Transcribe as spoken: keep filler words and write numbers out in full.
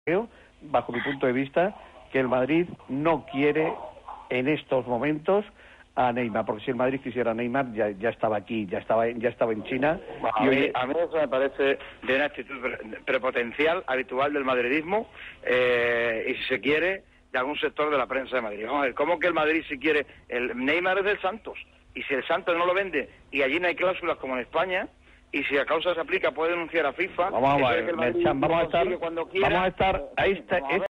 Creo, bajo mi punto de vista, que el Madrid no quiere en estos momentos a Neymar, porque si el Madrid quisiera a Neymar ya, ya estaba aquí, ya estaba, ya estaba en China. Bueno, a, y mí, hoy... a mí eso me parece de una actitud prepotencial habitual del madridismo eh, y si se quiere de algún sector de la prensa de Madrid. Vamos a ver, ¿cómo que el Madrid si quiere? El Neymar es del Santos y si el Santos no lo vende y allí no hay cláusulas como en España y si a causa se aplica puede denunciar a FIFA. Vamos a ver, Merchan, vamos a estar, vamos a estar, ahí está.